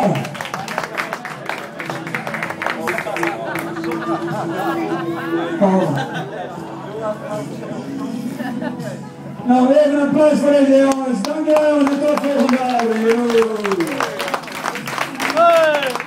Nou, even een applaus voor de jongens. Dankjewel jongens, en tot volgende dag.